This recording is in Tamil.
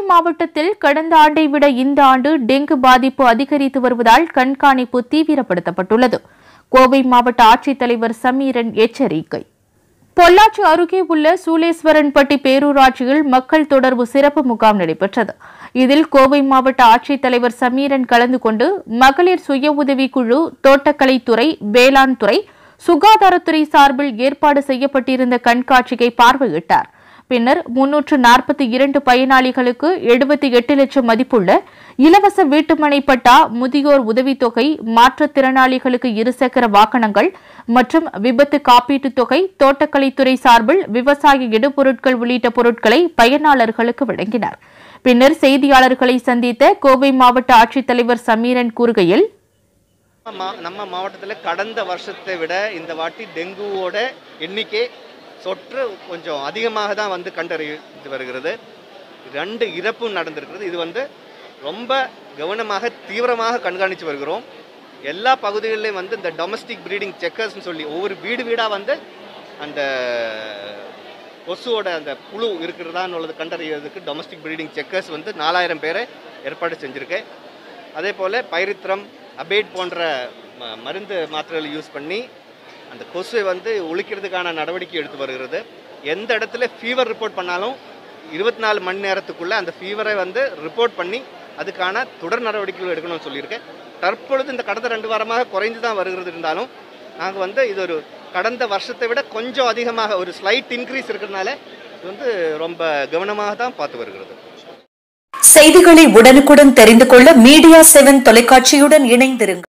மாவட்டத்தில் கடந்த ஆண்டை விட இந்த ஆண்டு டெங்கு பாதிப்பு அதிகரித்து வருவதால் கண்காணிப்பு தீவிரப்படுத்தப்பட்டுள்ளது. கோவை மாவட்ட ஆட்சித்தலைவர் சமீரன் எச்சரிக்கை. பொள்ளாச்சி அருகே உள்ள சூளேஸ்வரன்பட்டி பேரூராட்சியில் மக்கள் தொடர்பு சிறப்பு முகாம் நடைபெற்றது. இதில் கோவை மாவட்ட ஆட்சித்தலைவர் சமீரன் கலந்து கொண்டு மகளிர் சுய உதவிக்குழு, தோட்டக்கலைத்துறை, வேளாண் துறை, சுகாதாரத்துறை சார்பில் ஏற்பாடு செய்யப்பட்டிருந்த கண்காட்சியை பார்வையிட்டார். பின்னர் 342 பயனாளிகளுக்கு 78 லட்சம் மதிப்புள்ள இலவச வீட்டுமனை பட்டா, முதியோர் உதவித்தொகை, மாற்றுத்திறனாளிகளுக்கு இருசக்கர வாகனங்கள் மற்றும் விபத்து காப்பீட்டுத் தொகை, தோட்டக்கலைத்துறை சார்பில் விவசாய இடுபொருட்கள் உள்ளிட்ட பொருட்களை பயனாளர்களுக்கு வழங்கினார். பின்னர் செய்தியாளர்களை சந்தித்த கோவை மாவட்ட ஆட்சித்தலைவர் சமீரன் கூறுகையில், நம்ம மாவட்டத்தில் கடந்த வருஷத்தை விட இந்த வாட்டி டெங்குவோட எண்ணிக்கை தொற்று கொஞ்சம் அதிகமாக தான் கண்டறிந்து வருகிறது. 2 இறப்பும் நடந்திருக்கிறது. இது ரொம்ப கவனமாக தீவிரமாக கண்காணித்து வருகிறோம். எல்லா பகுதிகளிலும் இந்த டொமஸ்டிக் ப்ரீடிங் செக்கர்ஸ்னு சொல்லி ஒவ்வொரு வீடாக அந்த கொசுவோட அந்த புழு இருக்கிறதான்னு உள்ளது கண்டறியறதுக்கு டொமஸ்டிக் ப்ரீடிங் செக்கர்ஸ் 4000 பேரை ஏற்பாடு செஞ்சுருக்கேன். அதே போல் பைரித்ரம், அபேட் போன்ற மருந்து மாத்திரைகளை யூஸ் பண்ணி அந்த கொசுவை ஒழிக்கிறதுக்கான நடவடிக்கை எடுத்து வருகிறது. எந்த இடத்துல ஃபீவர் ரிப்போர்ட் பண்ணாலும் 24 மணி நேரத்துக்குள்ளே அந்த ஃபீவரை ரிப்போர்ட் பண்ணி அதுக்கான தொடர் நடவடிக்கைகள் எடுக்கணும்னு சொல்லியிருக்கேன். தற்பொழுது இந்த கடந்த 2 வாரமாக குறைந்து தான் வருகிறது. இருந்தாலும் நாங்கள் இது ஒரு கடந்த வருஷத்தை விட கொஞ்சம் அதிகமாக ஒரு ஸ்லைட் இன்க்ரீஸ் இருக்கிறதுனால இது ரொம்ப கவனமாக தான் பார்த்து வருகிறது. செய்திகளை உடனுக்குடன் தெரிந்து கொள்ள மீடியா 7 தொலைக்காட்சியுடன் இணைந்திருங்கள்.